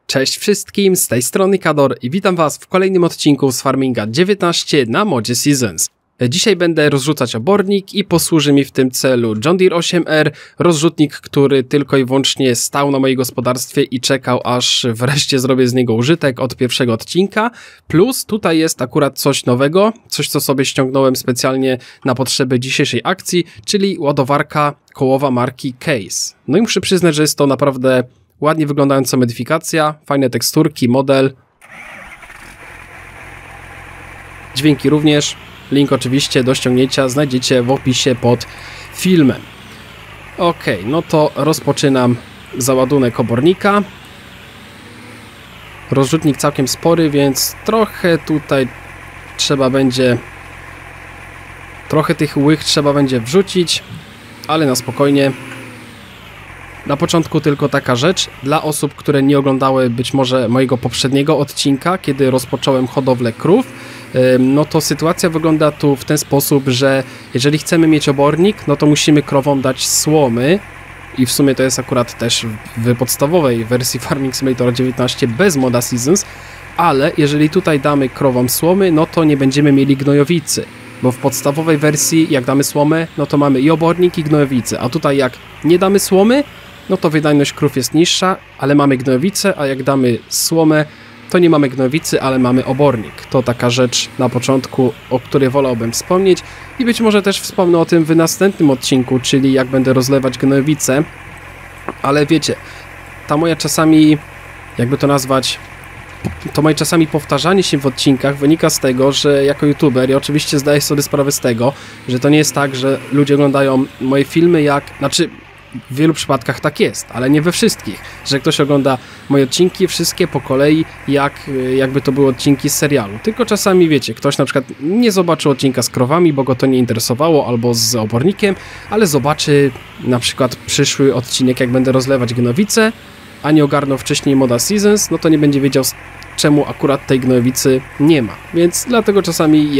Cześć wszystkim, z tej strony Kador i witam was w kolejnym odcinku z Farminga 19 na modzie Seasons. Dzisiaj będę rozrzucać obornik i posłuży mi w tym celu John Deere 8R, rozrzutnik, który tylko i wyłącznie stał na moim gospodarstwie i czekał, aż wreszcie zrobię z niego użytek od pierwszego odcinka. Plus tutaj jest akurat coś nowego, coś co sobie ściągnąłem specjalnie na potrzeby dzisiejszej akcji, czyli ładowarka kołowa marki Case. No i muszę przyznać, że jest to naprawdę ładnie wyglądająca modyfikacja, fajne teksturki, model. Dźwięki również. Link oczywiście do ściągnięcia znajdziecie w opisie pod filmem. Ok, no to rozpoczynam załadunek obornika. Rozrzutnik całkiem spory, więc trochę tutaj trzeba będzie... Trochę tych łych trzeba będzie wrzucić, ale na spokojnie. Na początku tylko taka rzecz, dla osób, które nie oglądały być może mojego poprzedniego odcinka, kiedy rozpocząłem hodowlę krów, no to sytuacja wygląda tu w ten sposób, że jeżeli chcemy mieć obornik, no to musimy krowom dać słomy i w sumie to jest akurat też w podstawowej wersji Farming Simulator 19 bez moda Seasons, ale jeżeli tutaj damy krowom słomy, no to nie będziemy mieli gnojowicy, bo w podstawowej wersji jak damy słomę, no to mamy i obornik i gnojowice, a tutaj jak nie damy słomy, no to wydajność krów jest niższa, ale mamy gnojowicę, a jak damy słomę, to nie mamy gnojowicy, ale mamy obornik. To taka rzecz na początku, o której wolałbym wspomnieć i być może też wspomnę o tym w następnym odcinku, czyli jak będę rozlewać gnojowicę, ale wiecie, ta moja czasami, jakby to nazwać, to moje czasami powtarzanie się w odcinkach wynika z tego, że jako youtuber, i oczywiście zdaję sobie sprawę z tego, że to nie jest tak, że ludzie oglądają moje filmy znaczy w wielu przypadkach tak jest, ale nie we wszystkich, że ktoś ogląda moje odcinki wszystkie po kolei, jakby to były odcinki z serialu. Tylko czasami, wiecie, ktoś na przykład nie zobaczył odcinka z krowami, bo go to nie interesowało, albo z obornikiem, ale zobaczy na przykład przyszły odcinek, jak będę rozlewać gnojowice, a nie ogarnął wcześniej moda Seasons, no to nie będzie wiedział, czemu akurat tej gnojowicy nie ma. Więc dlatego czasami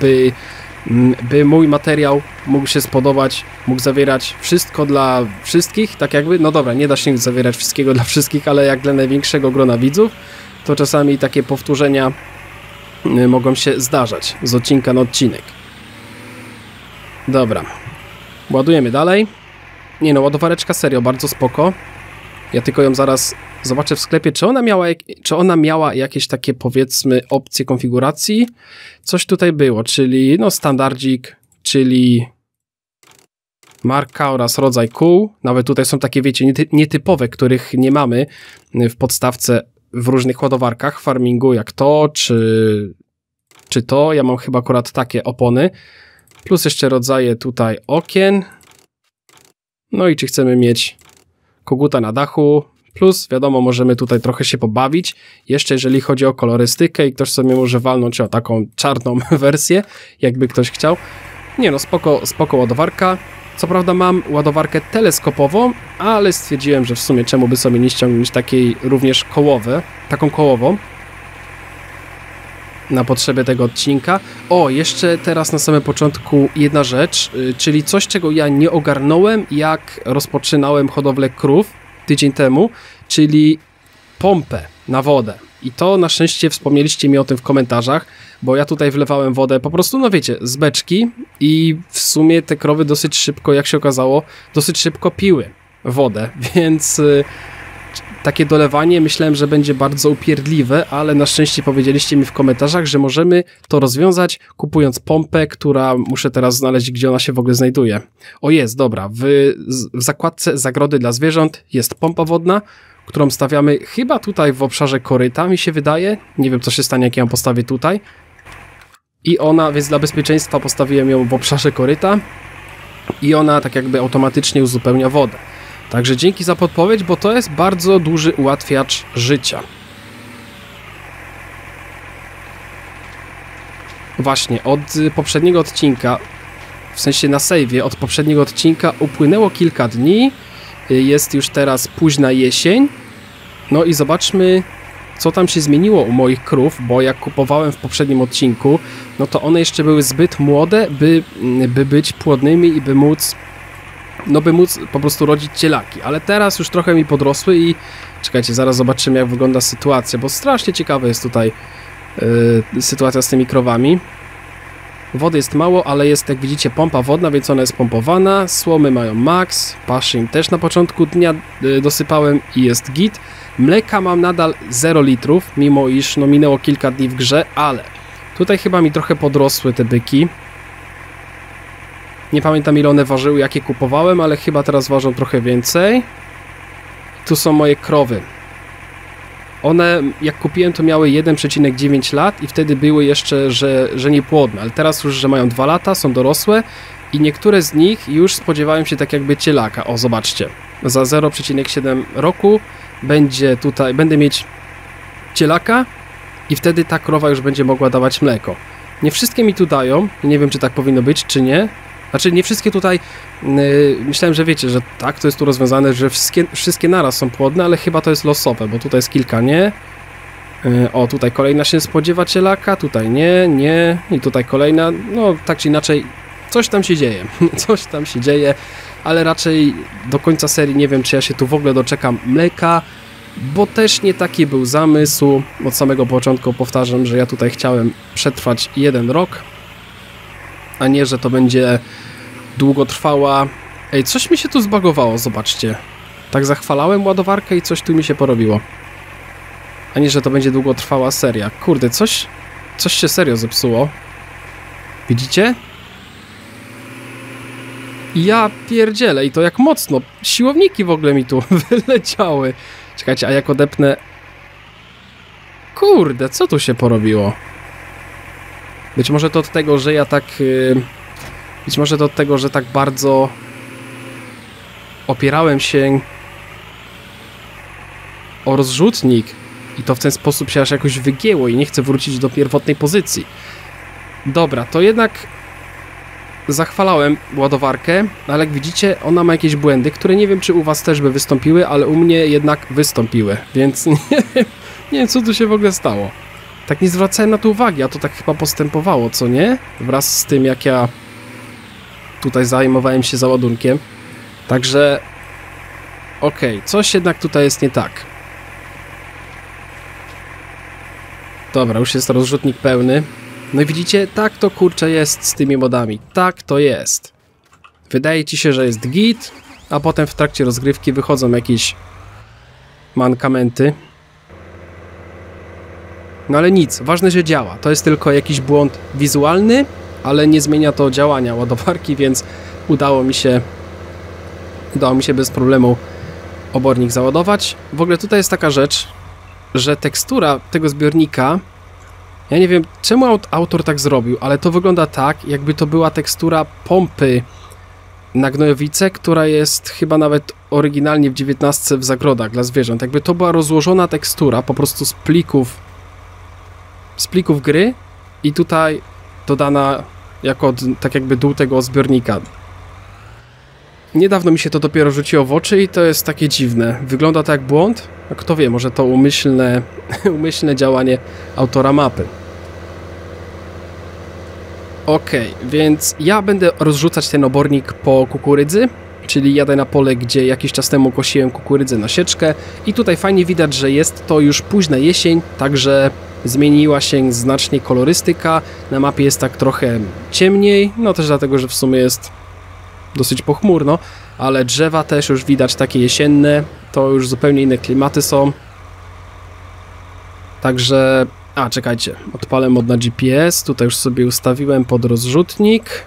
by mój materiał mógł się spodobać, mógł zawierać wszystko dla wszystkich, tak jakby, no dobra, nie da się zawierać wszystkiego dla wszystkich, ale jak dla największego grona widzów, to czasami takie powtórzenia mogą się zdarzać z odcinka na odcinek. Dobra, ładujemy dalej. Nie no, ładowareczka serio, bardzo spoko. Ja tylko ją zaraz zobaczę w sklepie, czy ona miała jakieś takie, powiedzmy, opcje konfiguracji. Coś tutaj było, czyli no standardzik, czyli marka oraz rodzaj kół. Nawet tutaj są takie, wiecie, nietypowe, których nie mamy w podstawce w różnych ładowarkach farmingu, jak to, czy to. Ja mam chyba akurat takie opony. Plus jeszcze rodzaje tutaj okien. No i czy chcemy mieć koguta na dachu, plus wiadomo, możemy tutaj trochę się pobawić, jeszcze jeżeli chodzi o kolorystykę i ktoś sobie może walnąć o taką czarną wersję, jakby ktoś chciał. Nie no, spoko ładowarka. Co prawda mam ładowarkę teleskopową, ale stwierdziłem, że w sumie czemu by sobie nie ściągnąć takiej również taką kołową na potrzeby tego odcinka. O, jeszcze teraz na samym początku jedna rzecz, czyli coś, czego ja nie ogarnąłem, jak rozpoczynałem hodowlę krów tydzień temu, czyli pompę na wodę. I to na szczęście wspomnieliście mi o tym w komentarzach, bo ja tutaj wlewałem wodę po prostu, no wiecie, z beczki i w sumie te krowy dosyć szybko, jak się okazało, dosyć szybko piły wodę, więc takie dolewanie myślałem, że będzie bardzo upierdliwe, ale na szczęście powiedzieliście mi w komentarzach, że możemy to rozwiązać kupując pompę, która muszę teraz znaleźć, gdzie ona się w ogóle znajduje. O, jest, dobra, w zakładce zagrody dla zwierząt jest pompa wodna, którą stawiamy chyba tutaj w obszarze koryta, mi się wydaje. Nie wiem, co się stanie, jak ją postawię tutaj. I ona, więc dla bezpieczeństwa postawiłem ją w obszarze koryta i ona tak jakby automatycznie uzupełnia wodę. Także dzięki za podpowiedź, bo to jest bardzo duży ułatwiacz życia. Właśnie, od poprzedniego odcinka, w sensie na save'ie od poprzedniego odcinka upłynęło kilka dni. Jest już teraz późna jesień. No i zobaczmy, co tam się zmieniło u moich krów, bo jak kupowałem w poprzednim odcinku, no to one jeszcze były zbyt młode, by być płodnymi i by móc no by móc po prostu rodzić cielaki, ale teraz już trochę mi podrosły i czekajcie, zaraz zobaczymy jak wygląda sytuacja, bo strasznie ciekawa jest tutaj sytuacja z tymi krowami. Wody jest mało, ale jest, jak widzicie, pompa wodna, więc ona jest pompowana, słomy mają max, paszy im też na początku dnia dosypałem i jest git. Mleka mam nadal 0 litrów, mimo iż no, minęło kilka dni w grze, ale tutaj chyba mi trochę podrosły te byki. Nie pamiętam ile one ważyły, jakie kupowałem, ale chyba teraz ważą trochę więcej. Tu są moje krowy. One, jak kupiłem, to miały 1,9 lat i wtedy były jeszcze, że niepłodne, ale teraz już, że mają 2 lata, są dorosłe i niektóre z nich już spodziewałem się tak jakby cielaka. O, zobaczcie, za 0,7 roku będę mieć cielaka i wtedy ta krowa już będzie mogła dawać mleko. Nie wszystkie mi tu dają, nie wiem czy tak powinno być, czy nie. Znaczy nie wszystkie tutaj, myślałem, że wiecie, że tak, to jest tu rozwiązane, że wszystkie naraz są płodne, ale chyba to jest losowe, bo tutaj jest kilka nie. O, tutaj kolejna się spodziewa cielaka, tutaj nie i tutaj kolejna, no tak czy inaczej, coś tam się dzieje, coś tam się dzieje, ale raczej do końca serii nie wiem, czy ja się tu w ogóle doczekam mleka, bo też nie taki był zamysł, od samego początku powtarzam, że ja tutaj chciałem przetrwać 1 rok, a nie, że to będzie długotrwała... Ej, coś mi się tu zbagowało, zobaczcie. Tak zachwalałem ładowarkę i coś tu mi się porobiło. A nie, że to będzie długotrwała seria. Kurde, coś się serio zepsuło. Widzicie? Ja pierdzielę i to jak mocno. Siłowniki w ogóle mi tu wyleciały. Czekajcie, a jak odepnę... Kurde, co tu się porobiło? Być może to od tego, że ja tak... Być może to od tego, że tak bardzo opierałem się o rozrzutnik i to w ten sposób się aż jakoś wygięło i nie chcę wrócić do pierwotnej pozycji. Dobra, to jednak zachwalałem ładowarkę, ale jak widzicie, ona ma jakieś błędy, które nie wiem, czy u was też by wystąpiły, ale u mnie jednak wystąpiły, więc nie wiem, co tu się w ogóle stało. Tak nie zwracałem na to uwagi, a to tak chyba postępowało, co nie? Wraz z tym, jak ja tutaj zajmowałem się załadunkiem. Także... Okej, coś jednak tutaj jest nie tak. Dobra, już jest rozrzutnik pełny. No i widzicie, tak to kurczę jest z tymi modami. Tak to jest. Wydaje ci się, że jest git, a potem w trakcie rozgrywki wychodzą jakieś mankamenty. No ale nic, ważne, że działa. To jest tylko jakiś błąd wizualny, ale nie zmienia to działania ładowarki, więc udało mi się bez problemu obornik załadować. W ogóle tutaj jest taka rzecz, że tekstura tego zbiornika, ja nie wiem czemu autor tak zrobił, ale to wygląda tak, jakby to była tekstura pompy na gnojowice, która jest chyba nawet oryginalnie w 19 w zagrodach dla zwierząt. Jakby to była rozłożona tekstura po prostu z plików gry i tutaj dodana jako tak jakby dół tego zbiornika. Niedawno mi się to dopiero rzuciło w oczy i to jest takie dziwne. Wygląda to jak błąd? A kto wie, może to umyślne działanie autora mapy. Okej, więc ja będę rozrzucać ten obornik po kukurydzy, czyli jadę na pole, gdzie jakiś czas temu kosiłem kukurydzę na sieczkę i tutaj fajnie widać, że jest to już późna jesień, także zmieniła się znacznie kolorystyka, na mapie jest tak trochę ciemniej, no też dlatego, że w sumie jest dosyć pochmurno, ale drzewa też już widać takie jesienne, to już zupełnie inne klimaty są. Także... A, czekajcie, odpalę mod na GPS, tutaj już sobie ustawiłem pod rozrzutnik.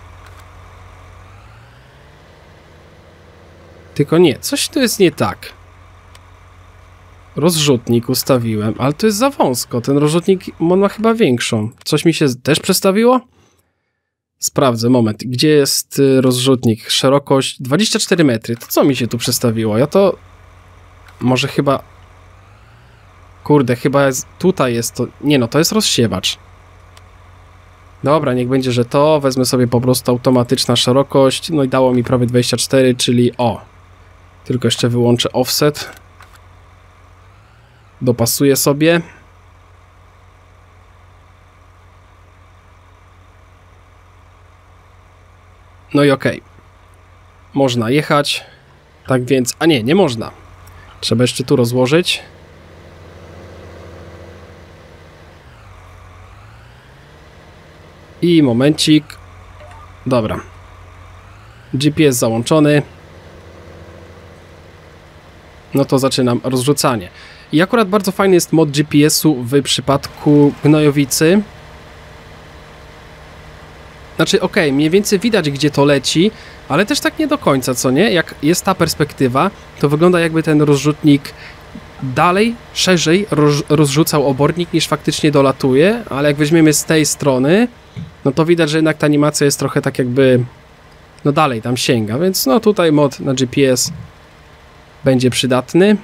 Tylko nie, coś tu jest nie tak. Rozrzutnik ustawiłem, ale to jest za wąsko, ten rozrzutnik on ma chyba większą. Coś mi się też przestawiło? Sprawdzę, moment, gdzie jest rozrzutnik? Szerokość 24 metry, to co mi się tu przestawiło? Ja to... Może chyba... Kurde, chyba jest... Tutaj jest to... Nie no, to jest rozsiewacz. Dobra, niech będzie, że to. Wezmę sobie po prostu automatyczna szerokość. No i dało mi prawie 24, czyli o. Tylko jeszcze wyłączę offset. Dopasuję sobie. No i okej. można jechać. Tak więc, a nie można. Trzeba jeszcze tu rozłożyć. I momencik. Dobra. GPS załączony. No to zaczynam rozrzucanie. I akurat bardzo fajny jest mod GPS-u w przypadku gnojowicy. Znaczy, okej, mniej więcej widać, gdzie to leci, ale też tak nie do końca, co nie? Jak jest ta perspektywa, to wygląda, jakby ten rozrzutnik dalej, szerzej rozrzucał obornik, niż faktycznie dolatuje, ale jak weźmiemy z tej strony, no to widać, że jednak ta animacja jest trochę tak jakby, no dalej tam sięga, więc no tutaj mod na GPS będzie przydatny.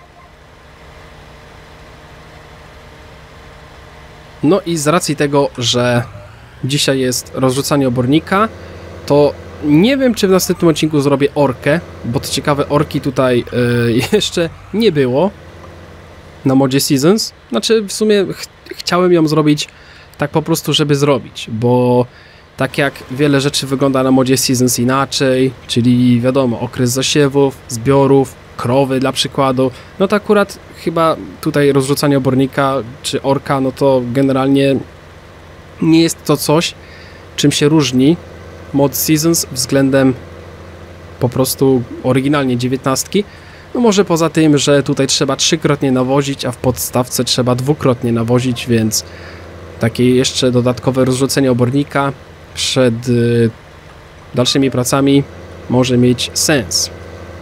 No i z racji tego, że dzisiaj jest rozrzucanie obornika, to nie wiem, czy w następnym odcinku zrobię orkę, bo to ciekawe, orki tutaj jeszcze nie było na modzie Seasons. Znaczy w sumie chciałem ją zrobić tak po prostu, żeby zrobić, bo tak jak wiele rzeczy wygląda na modzie Seasons inaczej, czyli wiadomo, okres zasiewów, zbiorów, krowy dla przykładu, no to akurat chyba tutaj rozrzucanie obornika czy orka, no to generalnie nie jest to coś, czym się różni mod Seasons względem po prostu oryginalnie 19. No może poza tym, że tutaj trzeba 3-krotnie nawozić, a w podstawce trzeba 2-krotnie nawozić, więc takie jeszcze dodatkowe rozrzucenie obornika przed dalszymi pracami może mieć sens.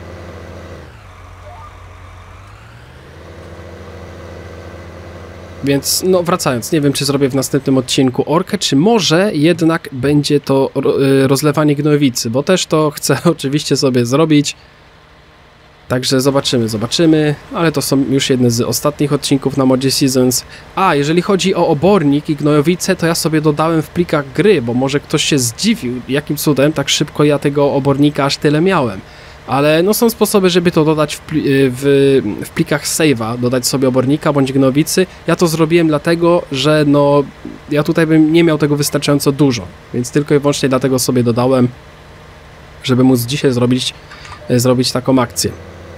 Więc no wracając, nie wiem, czy zrobię w następnym odcinku orkę, czy może jednak będzie to rozlewanie gnojowicy, bo też to chcę oczywiście sobie zrobić. Także zobaczymy, ale to są już jedne z ostatnich odcinków na modzie Seasons. A, jeżeli chodzi o obornik i gnojowicę, to ja sobie dodałem w plikach gry, bo może ktoś się zdziwił, jakim cudem tak szybko ja tego obornika aż tyle miałem. Ale no są sposoby, żeby to dodać w plikach save'a, dodać sobie obornika bądź gnojowicy. Ja to zrobiłem dlatego, że no ja tutaj bym nie miał tego wystarczająco dużo, więc tylko i wyłącznie dlatego sobie dodałem, żeby móc dzisiaj zrobić taką akcję.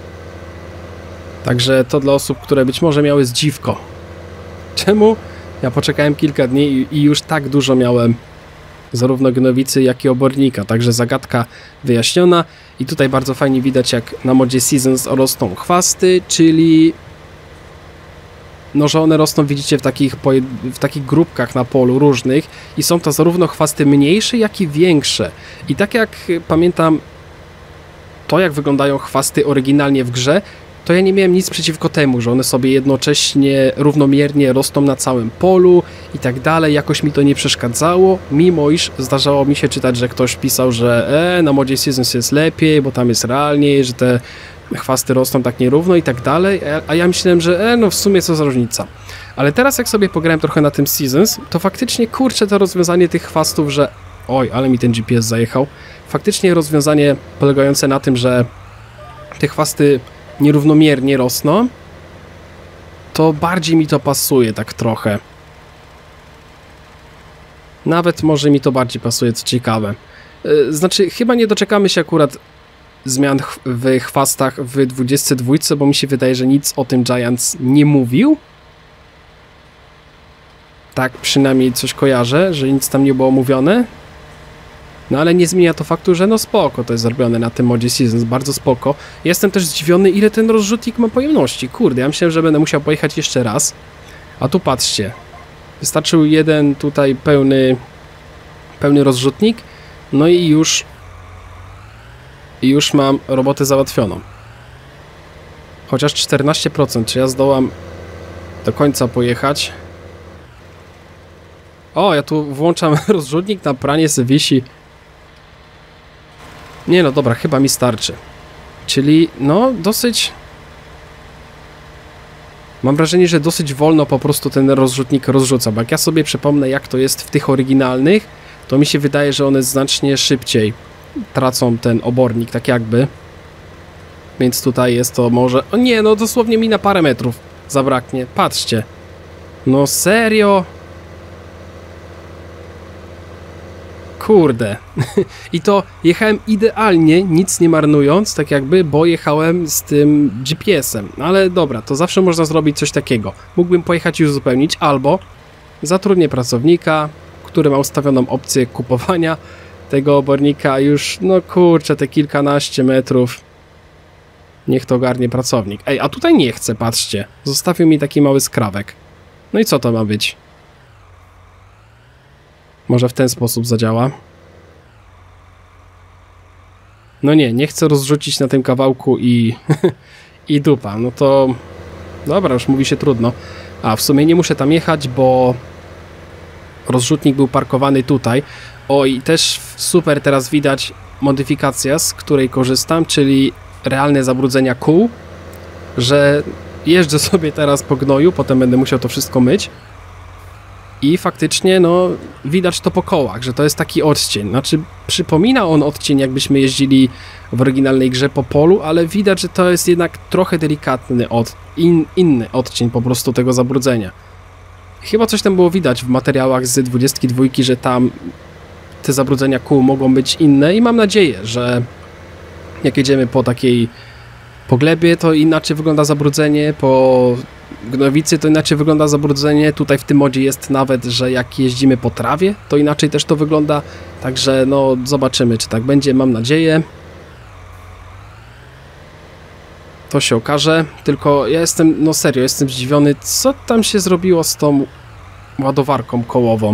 Także to dla osób, które być może miały zdziwko. Czemu? Ja poczekałem kilka dni i już tak dużo miałem zarówno gnojowicy, jak i obornika. Także zagadka wyjaśniona. I tutaj bardzo fajnie widać, jak na modzie Seasons rosną chwasty, czyli no, że one rosną, widzicie, w takich grupkach na polu różnych i są to zarówno chwasty mniejsze, jak i większe. I tak jak pamiętam to, jak wyglądają chwasty oryginalnie w grze, to ja nie miałem nic przeciwko temu, że one sobie jednocześnie równomiernie rosną na całym polu i tak dalej, jakoś mi to nie przeszkadzało, mimo iż zdarzało mi się czytać, że ktoś pisał, że na modzie Seasons jest lepiej, bo tam jest realniej, że te chwasty rosną tak nierówno i tak dalej, a ja myślałem, że no w sumie co za różnica. Ale teraz jak sobie pograłem trochę na tym Seasons, to faktycznie kurczę to rozwiązanie tych chwastów, że oj, ale mi ten GPS zajechał, faktycznie rozwiązanie polegające na tym, że te chwasty nierównomiernie rosną, to bardziej mi to pasuje tak trochę. Nawet może mi to bardziej pasuje, co ciekawe. Znaczy, chyba nie doczekamy się akurat zmian w chwastach w 22, bo mi się wydaje, że nic o tym Giants nie mówił. Tak przynajmniej coś kojarzę, że nic tam nie było mówione. No ale nie zmienia to faktu, że no spoko to jest zrobione na tym modzie Seasons, bardzo spoko. Jestem też zdziwiony, ile ten rozrzutnik ma pojemności. Kurde, ja myślałem, że będę musiał pojechać jeszcze raz. A tu patrzcie. Wystarczył jeden tutaj pełny rozrzutnik. No i już mam robotę załatwioną. Chociaż 14%, czy ja zdołam do końca pojechać? O, ja tu włączam rozrzutnik, na pranie se wisi. Nie no, dobra, chyba mi starczy. Czyli, no, dosyć... Mam wrażenie, że dosyć wolno po prostu ten rozrzutnik rozrzuca, bo jak ja sobie przypomnę, jak to jest w tych oryginalnych, to mi się wydaje, że one znacznie szybciej tracą ten obornik, tak jakby. Więc tutaj jest to może... O nie, no dosłownie mi na parę metrów zabraknie. Patrzcie. No serio? Kurde. I to jechałem idealnie, nic nie marnując, tak jakby, bo jechałem z tym GPS-em. Ale dobra, to zawsze można zrobić coś takiego. Mógłbym pojechać i uzupełnić, albo zatrudnię pracownika, który ma ustawioną opcję kupowania tego obornika już, no kurczę, te kilkanaście metrów. Niech to ogarnie pracownik. Ej, a tutaj nie chcę, patrzcie. Zostawił mi taki mały skrawek. No i co to ma być? Może w ten sposób zadziała? No nie chcę rozrzucić na tym kawałku i... i dupa. No to... Dobra, już mówi się trudno. A, w sumie nie muszę tam jechać, bo... rozrzutnik był parkowany tutaj. O, i też super teraz widać modyfikacja, z której korzystam, czyli realne zabrudzenia kół, że jeżdżę sobie teraz po gnoju, potem będę musiał to wszystko myć i faktycznie, no, widać to po kołach, że to jest taki odcień. Znaczy, przypomina on odcień, jakbyśmy jeździli w oryginalnej grze po polu, ale widać, że to jest jednak trochę delikatny inny odcień po prostu tego zabrudzenia. Chyba coś tam było widać w materiałach z 22, że tam te zabrudzenia kół mogą być inne i mam nadzieję, że jak jedziemy po glebie, to inaczej wygląda zabrudzenie, po gnojowicy to inaczej wygląda zabrudzenie, tutaj w tym modzie jest nawet, że jak jeździmy po trawie, to inaczej też to wygląda, także no zobaczymy, czy tak będzie, mam nadzieję. To się okaże, tylko ja jestem, no serio, jestem zdziwiony, co tam się zrobiło z tą ładowarką kołową.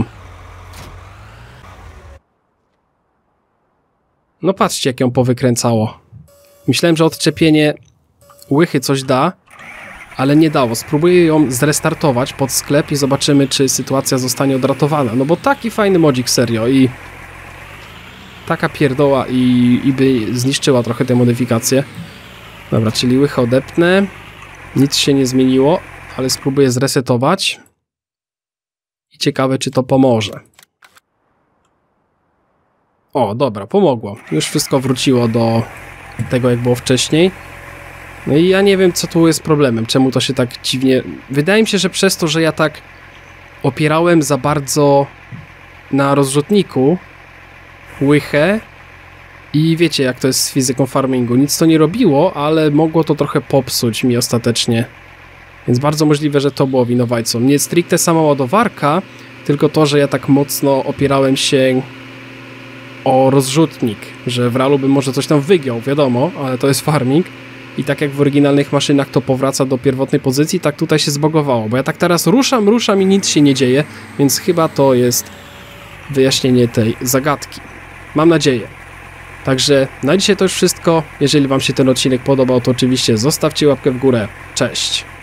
No patrzcie, jak ją powykręcało. Myślałem, że odczepienie łychy coś da, ale nie dało. Spróbuję ją zrestartować pod sklep i zobaczymy, czy sytuacja zostanie odratowana. No bo taki fajny modzik, serio, i taka pierdoła i by zniszczyła trochę te modyfikacje. Dobra, czyli łychę odepnę. Nic się nie zmieniło, ale spróbuję zresetować. I ciekawe, czy to pomoże. O, dobra, pomogło. Już wszystko wróciło do tego, jak było wcześniej. No i ja nie wiem, co tu jest problemem. Czemu to się tak dziwnie... Wydaje mi się, że przez to, że ja tak opierałem za bardzo na rozrzutniku łychę i wiecie, jak to jest z fizyką farmingu. Nic to nie robiło, ale mogło to trochę popsuć mi ostatecznie. Więc bardzo możliwe, że to było winowajcą. Nie stricte sama ładowarka, tylko to, że ja tak mocno opierałem się o rozrzutnik, że w realu bym może coś tam wygiął, wiadomo, ale to jest farming i tak jak w oryginalnych maszynach to powraca do pierwotnej pozycji, tak tutaj się zbagowało, bo ja tak teraz ruszam i nic się nie dzieje, więc chyba to jest wyjaśnienie tej zagadki. Mam nadzieję. Także na dzisiaj to już wszystko. Jeżeli wam się ten odcinek podobał, to oczywiście zostawcie łapkę w górę. Cześć!